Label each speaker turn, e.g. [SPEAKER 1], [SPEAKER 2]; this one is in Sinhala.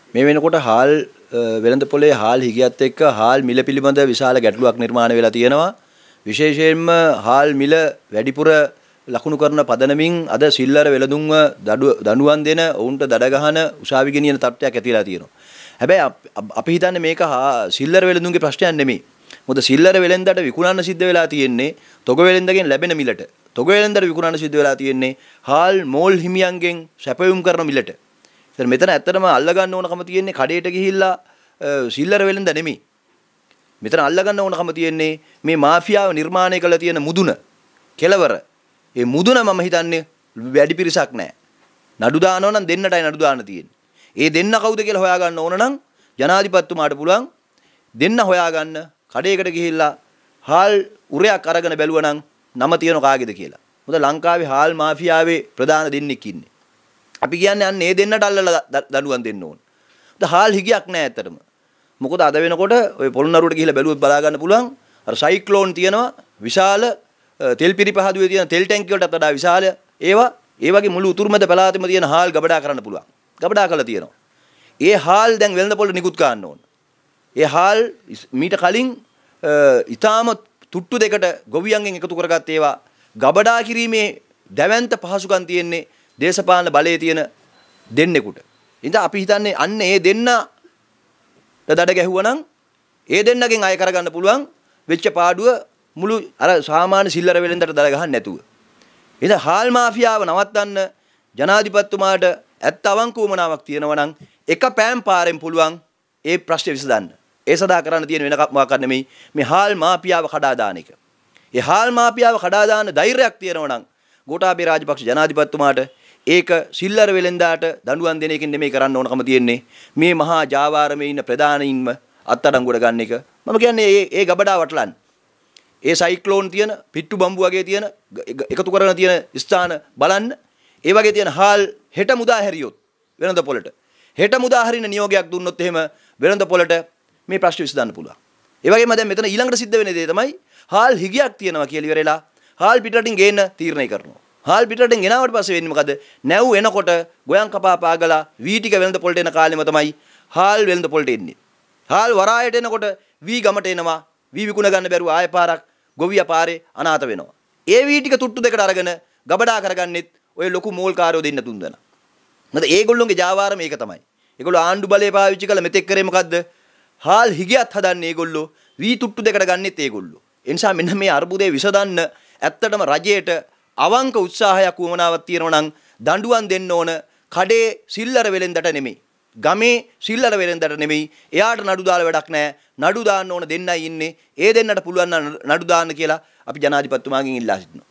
[SPEAKER 1] මේ වෙනකොට හාල් වෙළඳ පොලේ හාල් හිගියත් එක්ක හාල් මිල පිළිබඳ විශාල ගැටලුවක් නිර්මාණය වෙලා තියෙනවා. විශේෂයෙන්ම හාල් මිල වැඩිපුර ලකුණු කරන පදනමින් අද සිල්ලර වෙළඳුන්ව දඬුවම් දෙන ඔවුන්ට දඩ ගහන උසාවි ගෙනියන තත්ත්වයක් ඇතිලා තියෙනවා. හැබැයි අපි හිතන්නේ මේක සිල්ලර වෙළඳුන්ගේ ප්‍රශ්නයක් නෙමෙයි. මොකද සිල්ලර වෙළෙන්දට විකුණන්න සිද්ධ වෙලා තියෙන්නේ තොග වෙළෙන්දගෙන් ලැබෙන මිලට. තොග වෙළෙන්දට විකුණන්න සිද්ධ වෙලා තියෙන්නේ හාල් මෝල් හිමියන්ගෙන් සැපයුම් කරන මිලට. ඉතින් මෙතන ඇත්තටම අල්ල ගන්න ඕනකම තියෙන්නේ කඩේට ගිහිල්ලා සිල්ලර වෙළෙන්ද නෙමෙයි. මෙතන අල්ල ගන්න ඕනකම තියෙන්නේ මේ මාෆියාව නිර්මාණය කළ තියෙන මුදුන කෙලවර. ඒ මුදුන මම හිතන්නේ වැඩි පිරිසක් නැහැ. නඩු දානවා නම් දෙන්නටයි නඩු දාන්න තියෙන්නේ. ඒ දෙන්න කවුද කියලා හොයාගන්න ඕන නම් ජනාධිපතිතුමාට පුළුවන් දෙන්න හොයාගන්න කඩේකට ගිහිල්ලා හාල් උරයක් අරගෙන බැලුවා නම් නම තියන කාගේද කියලා. මොකද ලංකාවේ හාල් මාෆියාවේ ප්‍රධාන දෙන්නෙක් ඉන්නේ. අපි කියන්නේ අන්න ඒ දෙන්නට අල්ලලා දඬුවම් දෙන්න ඕන. හාල් හිගයක් නැහැ ඇත්තටම. මොකද අද වෙනකොට ඔය පොළොන්නරුවට ගිහිල්ලා බැලුවොත් බලා ගන්න පුළුවන් අර සයික්ලෝන් තියෙනවා විශාල තෙල් පිරිපහදුවේ තියෙන තෙල් ටැංකිය වලටත් වඩා විශාල ඒවා ඒ වගේ මුළු උතුරුමැද පළාතෙම තියෙන හාල් ගබඩා කරන්න පුළුවන්. ගබඩා කරලා තියෙනවා. ඒ හාල් දැන් වෙළඳ පොළට නිකුත් කරන්න ඕන. ඒ හාල් මීට කලින් ඊටාම තුට්ටු දෙකට ගොවියන්ගෙන් එකතු කරගත්ත ඒවා ගබඩා කිරීමේ දැවැන්ත පහසුකම් තියෙන්නේ දේශපාලන බලයේ තියෙන දෙන්නෙකුට. ඉතින් අපි හිතන්නේ අන්න ඒ දෙන්න දඩ ගැහුවා නම් ඒ දෙන්නගෙන් අය කරගන්න පුළුවන් වෙච්ච පාඩුව මුළු අර සාමාන්‍ය සිල්ලර වෙලෙන්දට දඩ ගහන්න නැතුව. ඉතින් හාල් මාෆියාව නවත්තන්න ජනාධිපතිතුමාට ඇත්ත අවංකවමනාවක් තියෙනවා නම් එක පෑම් පාරෙන් පුළුවන් ඒ ප්‍රශ්නේ විසඳන්න. ඒ සදා කරන්න තියෙන වෙන මොකක්ද නෙමෙයි මේ හාල් මාෆියාව කඩා දාන එක. ඒ හාල් මාෆියාව කඩා දාන ධෛර්යයක් තියෙනවා නම් ගෝඨාභය රාජපක්ෂ ජනාධිපතිතුමාට ඒක සිල්ලර වෙලෙන්දාට දඬුවම් දෙන එකෙන් නෙමෙයි කරන්න ඕනකම තියෙන්නේ මේ මහා ජාවාරමේ ඉන්න ප්‍රධානයින්ම අත්අඩංගුවට ගන්න එක. මම කියන්නේ ඒ ගබඩා වටලන්න. ඒ සයික්ලෝන් තියෙන පිට්ටු බම්බු වගේ තියෙන එකතු කරගෙන තියෙන ස්ථාන බලන්න. ඒ වගේ තියෙන හාල් හෙට මුදා හැරියොත් වෙළඳ පොළට හෙට මුදා හරින නියෝගයක් දුන්නොත් එහෙම වෙළඳ පොළට මේ ප්‍රශ්න විසඳන්න පුළුවන්. ඒ වගේම දැන් මෙතන ඊළඟට සිද්ධ වෙන දේ තමයි හාල් හිගයක් තියෙනවා කියලා ඉවරලා හාල් පිටරටින් ගේන්න තීරණය කරනවා. හාල් පිටරටින් ගෙනාවට පස්සේ වෙන්නේ මොකද? නැව් එනකොට ගොයන් කපා පාගලා වී ටික වෙළඳ පොළට එන කාලෙම තමයි හාල් වෙළඳ පොළට එන්නේ. හාල් වරායට එනකොට වී ගමට එනවා. වී විකුණ ගන්න බැරුව ආය පාරක් ගොවියා පාරේ අනාථ වෙනවා. ඒ වී ටික තුට්ටු දෙකට අරගෙන ගබඩා කරගන්නෙත් ඔය ලොකු මෝල් කාරයෝ දෙන්න තුන් දෙනා. මොකද ඒගොල්ලෝගේ ජාවාරම මේක තමයි. ඒගොල්ලෝ ආණ්ඩු බලය පාවිච්චි කළ මෙතෙක් කරේ මොකද්ද? හාල් හිගයක් හදන්නේ ඒගොල්ලෝ වී තුට්ටු දෙකට ගන්නෙත් ඒගොල්ලෝ. ඒ නිසා මෙන්න මේ අර්බුදේ විසඳන්න ඇත්තටම රජයට අවංක උත්සාහයක් වුණාවක් තියෙනවා නම් දඬුවම් දෙන්න ඕන කඩේ සිල්ලර වෙලෙන්දට නෙමෙයි. ගමේ සිල්ලර වෙලෙන්දට නෙමෙයි. එයාට නඩු දාලා වැඩක් නැහැ. නඩු දාන්න ඕන දෙන්නයි ඉන්නේ. ඒ දෙන්නට පුළුවන් නඩු දාන්න කියලා අපි ජනාධිපතිතුමාගෙන් ඉල්ලා සිටිනවා.